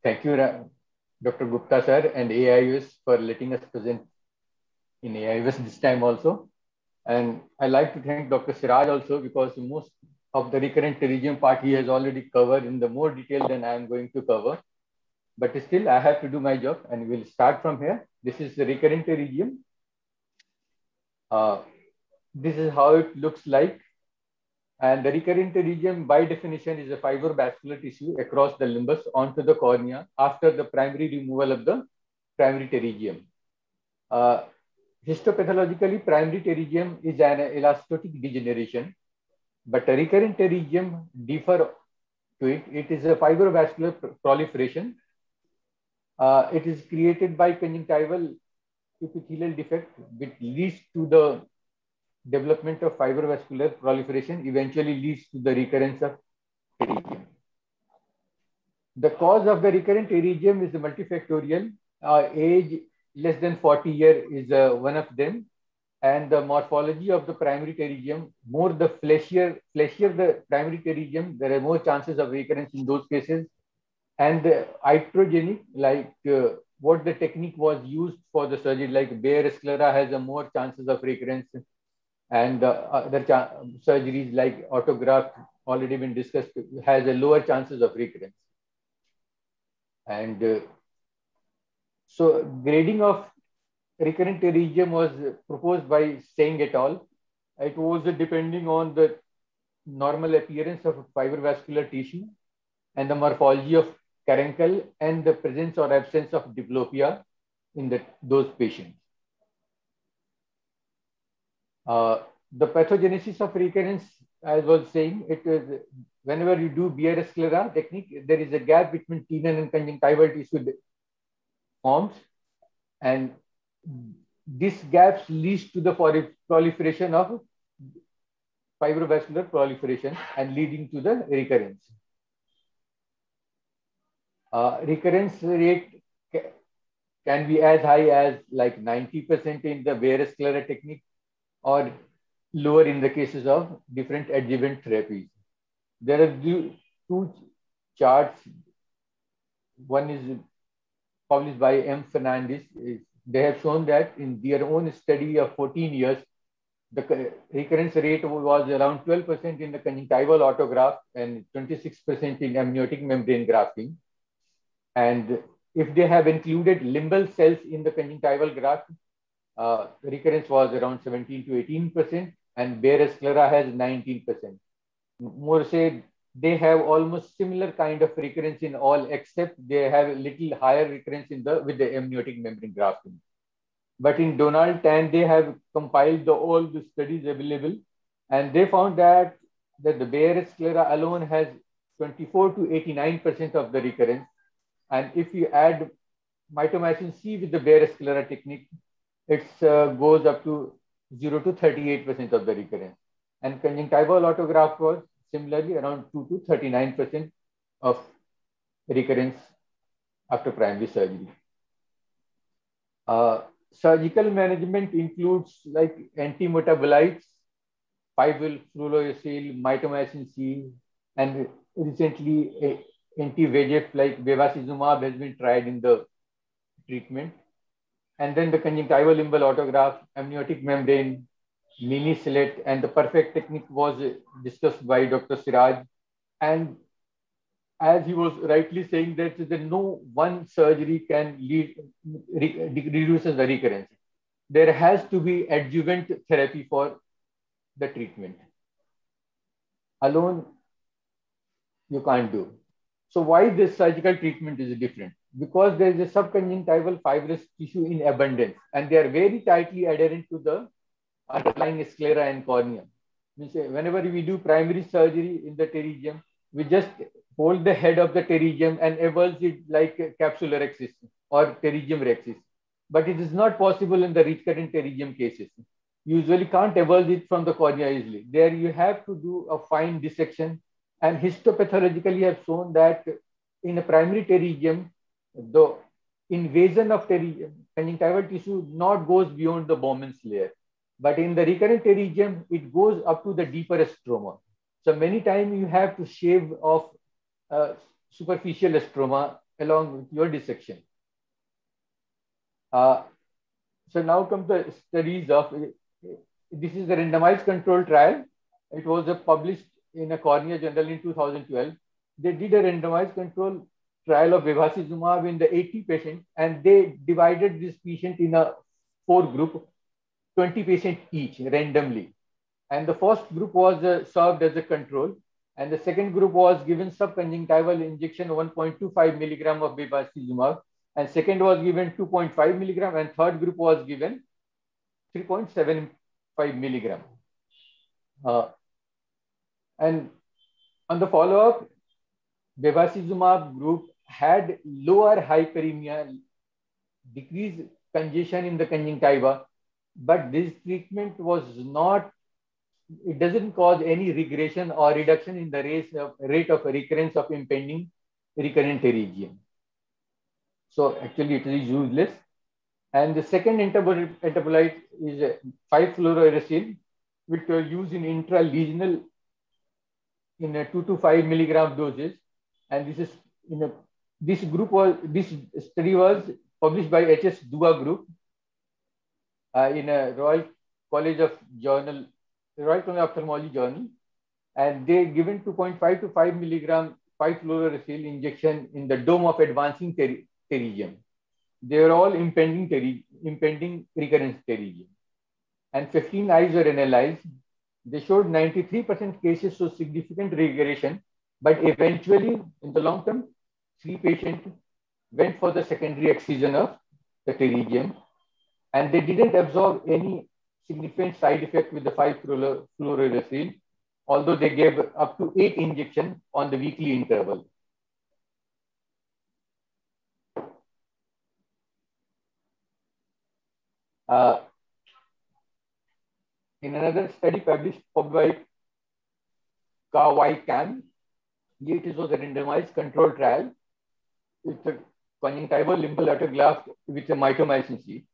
Thank you, Dr. Gupta sir and AIUS for letting us present in AIUS this time also. And I like to thank Dr. Siraj also because most of the recurrent pterygium part he has already covered in the more detail than I am going to cover. But still, I have to do my job, and we'll start from here. This is the recurrent pterygium. This is how it looks like. And the recurrent pterygium, by definition, is a fibrovascular tissue across the limbus onto the cornea after the primary removal of the primary pterygium. Histopathologically, primary pterygium is an elastotic degeneration, but a recurrent pterygium differ to it. It is a fibrovascular proliferation. It is created by conjunctival epithelial defect, which leads to the development of fibrovascular proliferation, eventually leads to the recurrence of pterygium. The cause of the recurrent pterygium is multifactorial. Age less than 40 years is one of them. And the morphology of the primary pterygium, more the fleshier the primary pterygium, there are more chances of recurrence in those cases. And the iatrogenic, like what the technique was used for the surgery, like Bayer sclera has a more chances of recurrence, and other surgeries like autograft, already been discussed, has a lower chances of recurrence. And so grading of recurrent pterygium was proposed by Seng et al. It was depending on the normal appearance of fibrovascular tissue and the morphology of caruncle and the presence or absence of diplopia in those patients. The pathogenesis of recurrence, as I was saying, it is whenever you do Bayer sclera technique, there is a gap between tenon and conjunctival tissue forms, and this gap leads to the proliferation of fibrovascular proliferation and leading to the recurrence. Recurrence rate can be as high as like 90% in the Bayer sclera technique, or lower in the cases of different adjuvant therapies. There are two charts. One is published by M. Fernandez. They have shown that in their own study of 14 years, the recurrence rate was around 12% in the conjunctival autograft and 26% in amniotic membrane grafting. And if they have included limbal cells in the conjunctival graft, recurrence was around 17 to 18%, and Bayer sclera has 19%. More say they have almost similar kind of recurrence in all, except they have a little higher recurrence with the amniotic membrane grafting. But in Donald Tan, they have compiled all the studies available, and they found that the Bayer sclera alone has 24 to 89% of the recurrence. And if you add mitomycin C with the Bayer sclera technique, it goes up to 0 to 38% of the recurrence. And conjunctival autograft was similarly around 2 to 39% of recurrence after primary surgery. Surgical management includes like antimetabolites, 5-fluorouracil, mitomycin C, and recently anti-VEGF like bevacizumab has been tried in the treatment. And then the conjunctival limbal autograft, amniotic membrane, mini slit, and the perfect technique was discussed by Dr. Siraj. And as he was rightly saying, that no one surgery can reduces the recurrence. There has to be adjuvant therapy for the treatment. Alone, you can't do. So why this surgical treatment is different? Because there is a subconjunctival fibrous tissue in abundance, and they are very tightly adherent to the underlying sclera and cornea. Whenever we do primary surgery in the pterygium, we just hold the head of the pterygium and avulse it like capsular rhexis or pterygium rhexis. But it is not possible in the recurrent pterygium cases. You usually can't avulse it from the cornea easily. There you have to do a fine dissection, and histopathologically have shown that in a primary pterygium, the invasion of conjunctival tissue not goes beyond the Bowman's layer. But in the recurrent pterygium, it goes up to the deeper stroma. So many times you have to shave off superficial stroma along with your dissection. So now come the studies of, this is the randomized control trial. It was published in a Cornea Journal in 2012. They did a randomized control trial of bevacizumab in the 80 patients, and they divided this patient in a 4 group, 20 patients each randomly. And the first group was served as a control, and the second group was given subconjunctival injection 1.25 milligram of bevacizumab, and second was given 2.5 milligram, and third group was given 3.75 milligram. And on the follow-up, bevacizumab group had lower hyperemia, decreased congestion in the conjunctiva, but this treatment was not, it doesn't cause any regression or reduction in the rate of recurrence of impending recurrent pterygium. So actually it is useless. And the second metabolite is 5-fluorouracil, which were used in intralesional in a 2 to 5 milligram doses. And this is this study was published by HS Dua group in a Royal College of Ophthalmology journal, and they given 2.5 to 5 milligram 5-fluorouracil injection in the dome of advancing pterygium. They are all impending recurrence pterygium, and 15 eyes were analyzed. They showed 93% cases show significant regression, but eventually, in the long term, 3 patients went for the secondary excision of the pterygium, and they didn't absorb any significant side effect with the 5-fluorouracil, although they gave up to 8 injections on the weekly interval. In another study published by Kawai-Kam, it was a randomized control trial with a conjunctival limbal autograft with a mitomycin C.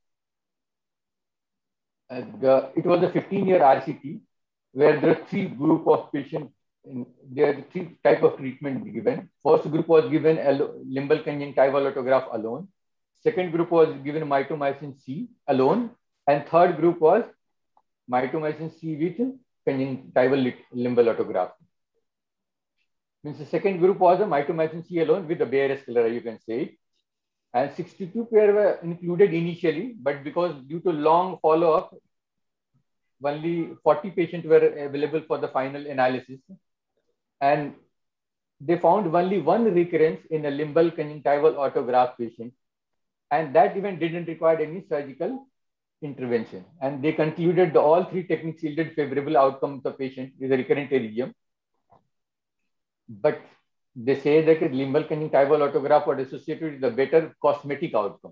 It was a 15-year RCT where there are 3 groups of patients. There are 3 types of treatment given. First group was given limbal conjunctival autograft alone. Second group was given mitomycin C alone. And third group was mitomycin C with conjunctival limbal autograft. Means the second group was a mitomycin C alone with the bare sclera, you can say. And 62 pair were included initially, but because due to long follow-up, only 40 patients were available for the final analysis. And they found only 1 recurrence in a limbal conjunctival autograft patient. And that even didn't require any surgical intervention. And they concluded all 3 techniques yielded favorable outcome of the patient with a recurrent pterygium. But they say that limbal conjunctival autograft was associated with a better cosmetic outcome.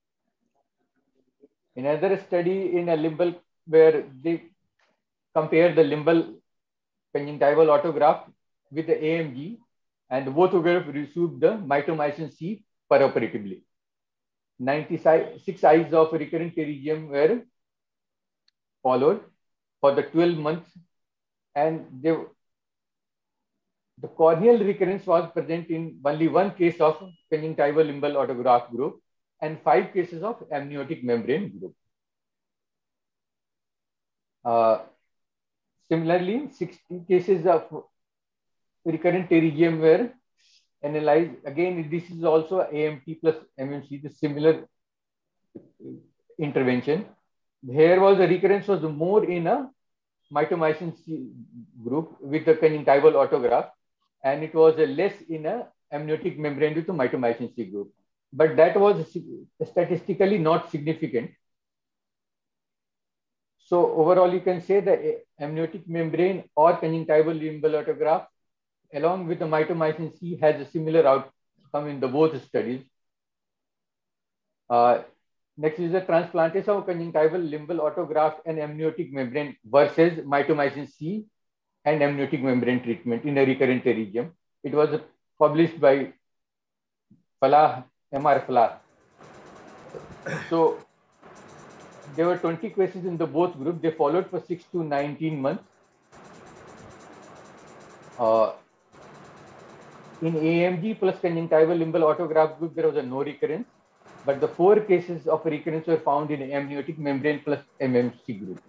In another study in a limbal, where they compare the limbal conjunctival autograft with the AMG, and both were received the mitomycin C perioperatively. 96 eyes of recurrent pterygium were followed for the 12 months, and the corneal recurrence was present in only 1 case of conjunctival limbal autograft group and 5 cases of amniotic membrane group. Similarly, 60 cases of recurrent pterygium were analyzed. Again, this is also AMT plus MMC, the similar intervention. Here was the recurrence was more in a mitomycin C group with the conjunctival autograft, and it was less in a amniotic membrane with the mitomycin C group. But that was statistically not significant. So overall, you can say the amniotic membrane or conjunctival limbal autograft along with the mitomycin C has a similar outcome in the both studies. Next is the transplantation of conjunctival limbal autograft and amniotic membrane versus mitomycin C and amniotic membrane treatment in a recurrent pterygium. It was published by Falah, M.R. Falah. So there were 20 cases in the both groups. They followed for 6 to 19 months. In AMG plus conjunctival limbal autograft group, there was a no recurrence, but the 4 cases of recurrence were found in amniotic membrane plus MMC group.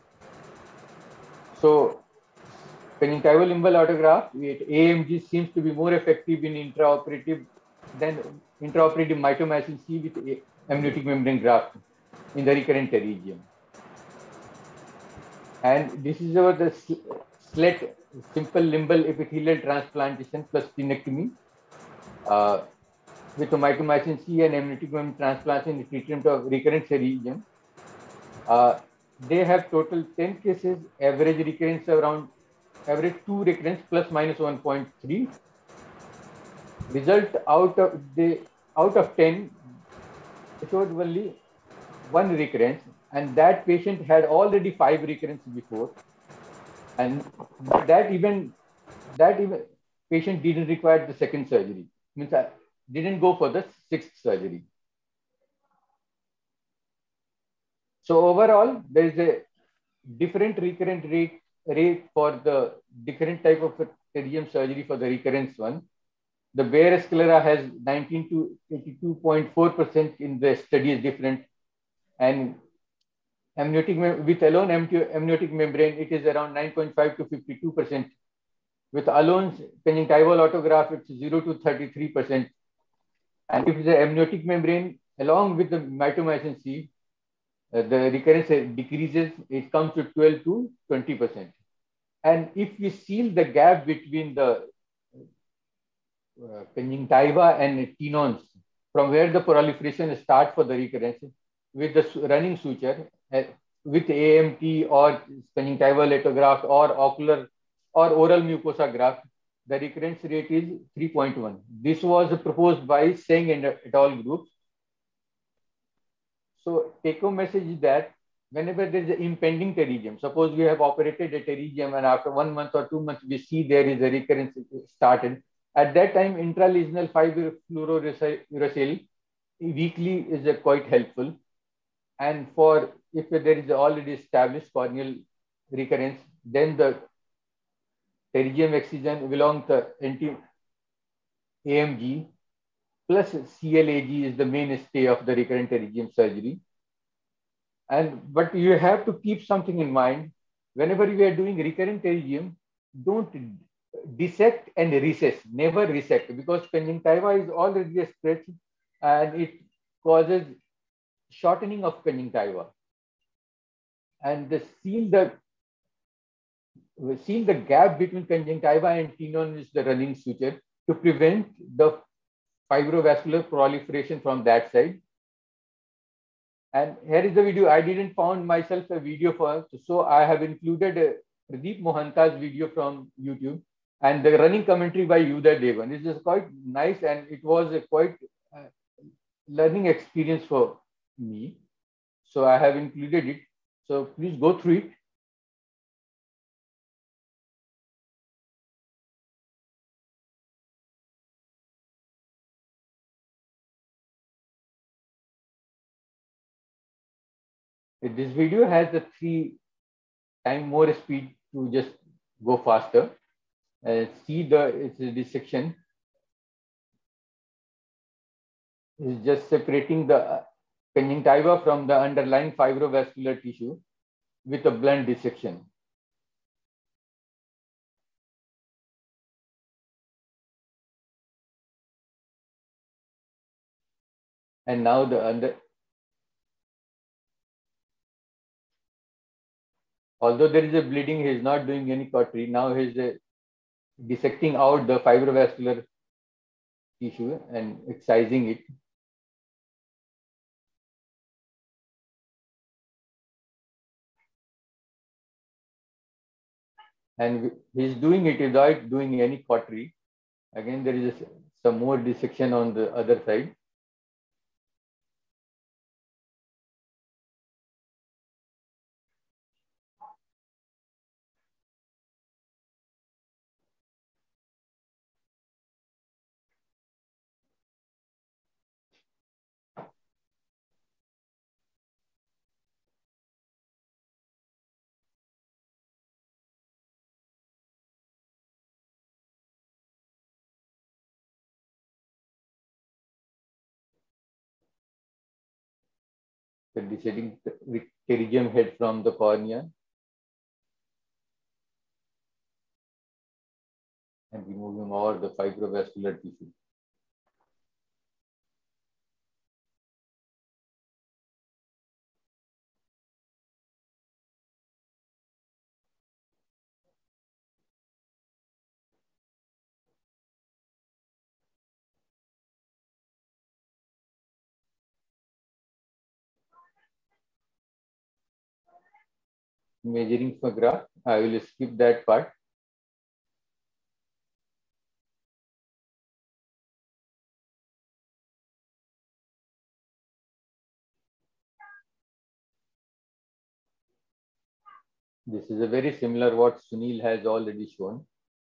So conjunctival limbal autograft with AMG seems to be more effective in intraoperative than intraoperative mitomycin C with amniotic membrane graft in the recurrent pterygium. And this is about the SLET, simple limbal epithelial transplantation plus splenectomy with mitomycin C and amniotic membrane transplantation in the treatment of recurrent pterygium. They have total 10 cases, average recurrence around average 2 recurrence plus minus 1.3. Result out of 10 showed only 1 recurrence, and that patient had already 5 recurrences before, and but that even patient didn't require the second surgery. Means I didn't go for the 6th surgery. So overall, there is a different recurrent rate for the different type of pterygium surgery for the recurrence one. The bare sclera has 19 to 82.4% in the study is different, and amniotic with alone amniotic membrane, it is around 9.5 to 52%. With alone conjunctival autograft, it's 0 to 33%. And if the amniotic membrane along with the mitomycin C, the recurrence decreases, it comes to 12 to 20%. And if we seal the gap between the conjunctiva and tenons, from where the proliferation starts for the recurrence, with the running suture, with AMT or conjunctival autograft or ocular or oral mucosa graft, the recurrence rate is 3.1. This was proposed by Seng and et al. Groups. So take-home message is that whenever there is an impending pterygium, suppose we have operated a pterygium and after 1 month or 2 months we see there is a recurrence started, at that time intralesional 5-fluorouracil weekly is quite helpful. And for if there is already established corneal recurrence, then the pterygium excision belongs to anti-AMG plus CLAG is the mainstay of the recurrent pterygium surgery. But you have to keep something in mind. Whenever you are doing recurrent pterygium, don't dissect and recess. Never resect, because conjunctiva is already a stretch and it causes shortening of conjunctiva. And seal the gap between conjunctiva and tenon is the running suture to prevent the fibrovascular proliferation from that side. And here is the video. I didn't found myself a video for, so I have included Pradeep Mohanta's video from YouTube and the running commentary by Yuda Devan. This is quite nice and it was a quite learning experience for me. So I have included it. So please go through it. This video has the 3 times more speed to just go faster. See this section is just separating the conjunctiva from the underlying fibrovascular tissue with a blunt dissection. And now although there is a bleeding, he is not doing any cautery. Now he is dissecting out the fibrovascular tissue and excising it. And he is doing it without doing any cautery. Again, there is some more dissection on the other side. after deciding the pterygium head from the cornea and removing all the fibrovascular tissue. Measuring for graph, I will skip that part. This is a very similar what Sunil has already shown.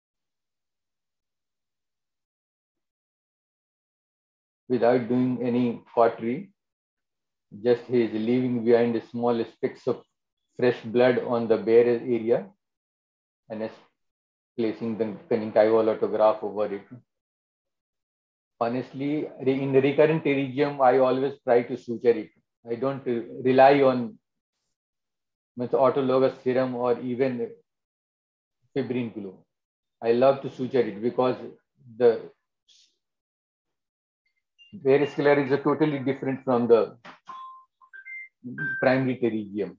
Without doing any cautery, just he is leaving behind small specks of fresh blood on the bare area and is placing the conjunctival over it. Honestly, in the recurrent pterygium, I always try to suture it. I don't rely on autologous serum or even fibrin glue. I love to suture it because the varicella is totally different from the primary pterygium.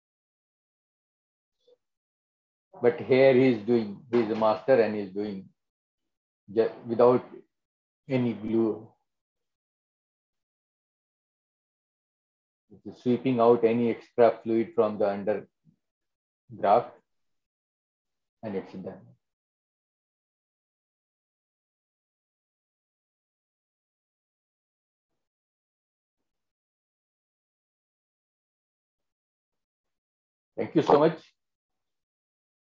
But here he is a master and he is doing without any glue. Sweeping out any extra fluid from the under graft and it's done. Thank you so much.